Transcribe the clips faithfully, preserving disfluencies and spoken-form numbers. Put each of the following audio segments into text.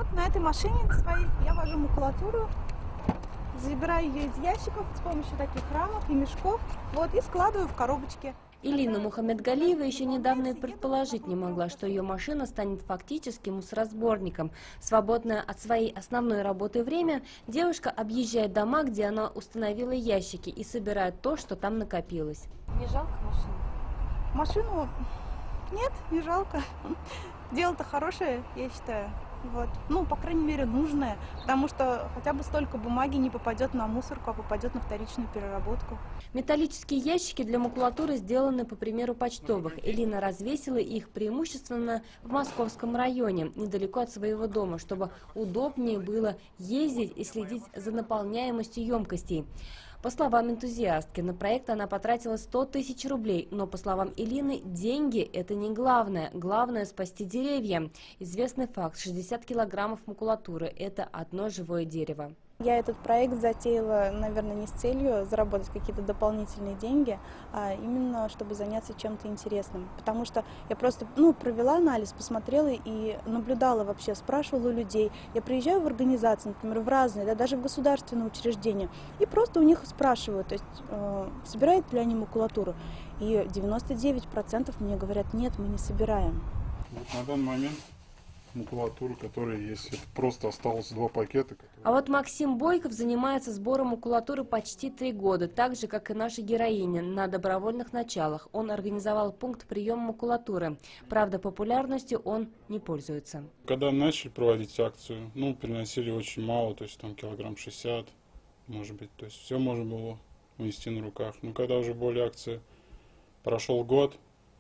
На этой машине своей я вожу макулатуру, забираю ее из ящиков с помощью таких рамок и мешков, вот, и складываю в коробочки. Илина Мухаммедгалиева еще недавно и предположить не могла, что ее машина станет фактически мусоросборником. Свободное от своей основной работы время, девушка объезжает дома, где она установила ящики, и собирает то, что там накопилось. Не жалко машину? Машину? Нет, не жалко. Дело-то хорошее, я считаю. Вот. Ну, по крайней мере, нужное, потому что хотя бы столько бумаги не попадет на мусорку, а попадет на вторичную переработку. Металлические ящики для макулатуры сделаны по примеру почтовых. Элина развесила их преимущественно в Московском районе, недалеко от своего дома, чтобы удобнее было ездить и следить за наполняемостью емкостей. По словам энтузиастки, на проект она потратила сто тысяч рублей, но, по словам Илины, деньги – это не главное. Главное – спасти деревья. Известный факт – шестьдесят килограммов макулатуры – это одно живое дерево. Я этот проект затеяла, наверное, не с целью заработать какие-то дополнительные деньги, а именно чтобы заняться чем-то интересным. Потому что я просто ну, провела анализ, посмотрела и наблюдала вообще, спрашивала у людей. Я приезжаю в организации, например, в разные, да, даже в государственные учреждения, и просто у них спрашиваю, то есть э, собирают ли они макулатуру. И девяносто девять процентов мне говорят, нет, мы не собираем. Вот на данный момент макулатура, которая есть, это просто осталось два пакета. Которые... А вот Максим Бойков занимается сбором макулатуры почти три года, так же, как и наша героиня, на добровольных началах. Он организовал пункт приема макулатуры. Правда, популярностью он не пользуется. Когда начали проводить акцию, ну, приносили очень мало, то есть там килограмм шестьдесят, может быть, то есть все можно было унести на руках. Но когда уже более акции, прошел год,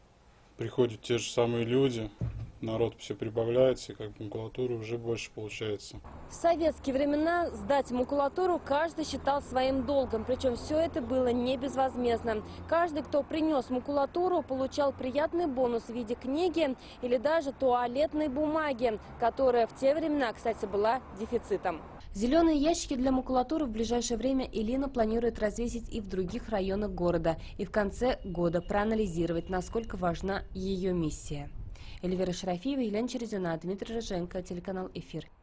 приходят те же самые люди, народ все прибавляется, и как бы макулатуры уже больше получается. В советские времена сдать макулатуру каждый считал своим долгом, причем все это было не безвозмездно. Каждый, кто принес макулатуру, получал приятный бонус в виде книги или даже туалетной бумаги, которая в те времена, кстати, была дефицитом. Зеленые ящики для макулатуры в ближайшее время Илина планирует развесить и в других районах города, и в конце года проанализировать, насколько важна ее миссия. Эльвира Шарафиева, Елена Чередина, Дмитрий Рыженко, телеканал «Эфир».